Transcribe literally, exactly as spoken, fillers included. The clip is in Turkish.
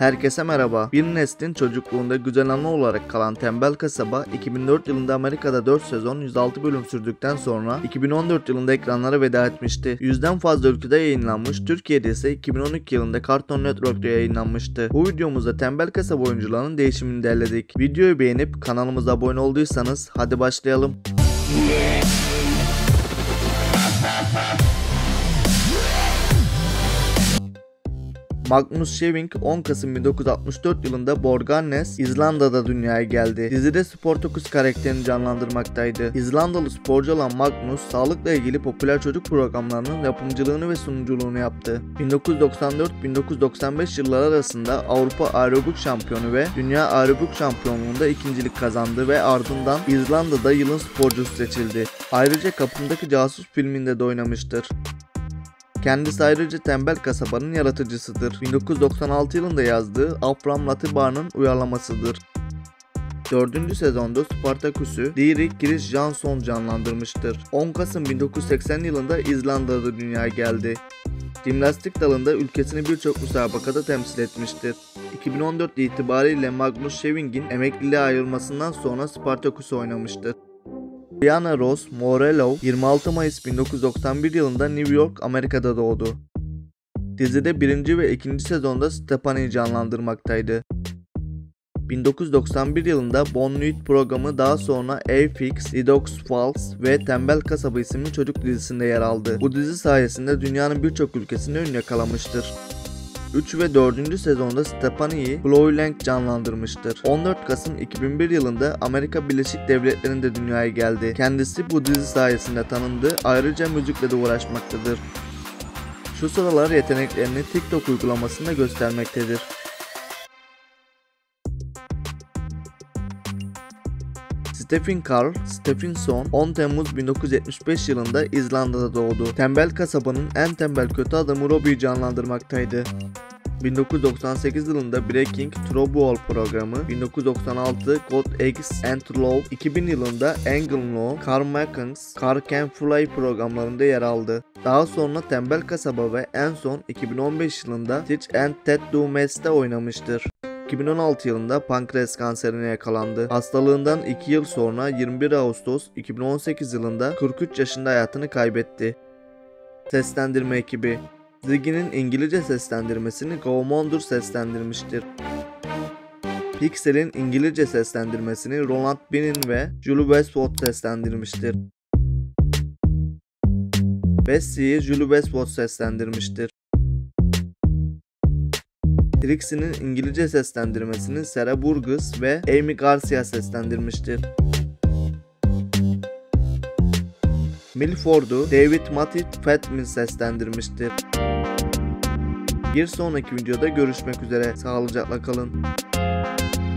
Herkese merhaba. Bir neslin çocukluğunda güzel anı olarak kalan Tembel Kasaba, iki bin dört yılında Amerika'da dört sezon yüz altı bölüm sürdükten sonra iki bin on dört yılında ekranlara veda etmişti. Yüzden fazla ülkede yayınlanmış, Türkiye'de ise iki bin on iki yılında Cartoon Network'ta yayınlanmıştı. Bu videomuzda Tembel Kasaba oyuncularının değişimini derledik. Videoyu beğenip kanalımıza abone olduysanız hadi başlayalım. Magnus Scheving on Kasım bin dokuz yüz altmış dört yılında Borgarnes, İzlanda'da dünyaya geldi. Dizide Sportacus karakterini canlandırmaktaydı. İzlandalı sporcu olan Magnus, sağlıkla ilgili popüler çocuk programlarının yapımcılığını ve sunuculuğunu yaptı. bin dokuz yüz doksan dört bin dokuz yüz doksan beş yılları arasında Avrupa Aerobik Şampiyonu ve Dünya Aerobik Şampiyonluğunda ikincilik kazandı ve ardından İzlanda'da yılın sporcusu seçildi. Ayrıca Kapımdaki Casus filminde de oynamıştır. Kendisi ayrıca Tembel Kasaba'nın yaratıcısıdır. bin dokuz yüz doksan altı yılında yazdığı Afram Latiba'nın uyarlamasıdır. dördüncü sezonda Spartacus'u Dirik Girish Jansson canlandırmıştır. on Kasım bin dokuz yüz seksen yılında İzlanda'da dünyaya geldi. Jimnastik dalında ülkesini birçok müsabakada temsil etmiştir. iki bin on dört itibariyle Magnus Scheving'in emekliliğe ayrılmasından sonra Spartacus'u oynamıştır. Diana Rose Morello yirmi altı Mayıs bin dokuz yüz doksan bir yılında New York, Amerika'da doğdu. Dizide birinci ve ikinci sezonda Stephanie'yi canlandırmaktaydı. bin dokuz yüz doksan bir yılında Bonnuit programı, daha sonra A-Fix, Redux Falls ve Tembel Kasaba isimli çocuk dizisinde yer aldı. Bu dizi sayesinde dünyanın birçok ülkesinde ün yakalamıştır. üç ve dördüncü sezonda Stephanie'yi Chloe Lang canlandırmıştır. on dört Kasım iki bin bir yılında Amerika Birleşik Devletleri'nde dünyaya geldi. Kendisi bu dizi sayesinde tanındı, ayrıca müzikle de uğraşmaktadır. Şu sıralar yeteneklerini TikTok uygulamasında göstermektedir. Stephen Carl Stephenson on Temmuz bin dokuz yüz yetmiş beş yılında İzlanda'da doğdu. Tembel Kasaba'nın en tembel kötü adamı Robbie'yi canlandırmaktaydı. bin dokuz yüz doksan sekiz yılında Breaking Trobol programı, bin dokuz yüz doksan altı God Eggs and Love, iki bin yılında Angel Law, Carmackens, Car Can Fly programlarında yer aldı. Daha sonra Tembel Kasaba ve en son iki bin on beş yılında Stitch and Ted Do Mess'te oynamıştır. iki bin on altı yılında pankreas kanserine yakalandı. Hastalığından iki yıl sonra yirmi bir Ağustos iki bin on sekiz yılında kırk üç yaşında hayatını kaybetti. Seslendirme ekibi: Ziggy'nin İngilizce seslendirmesini Gaumondur seslendirmiştir. Pixel'in İngilizce seslendirmesini Roland Binin ve Julie Westwood seslendirmiştir. Bessie'yi Julie Westwood seslendirmiştir. Trixie'nin İngilizce seslendirmesini Sarah Burgess ve Amy Garcia seslendirmiştir. Milford'u David Matthew Fatman seslendirmiştir. Bir sonraki videoda görüşmek üzere. Sağlıcakla kalın.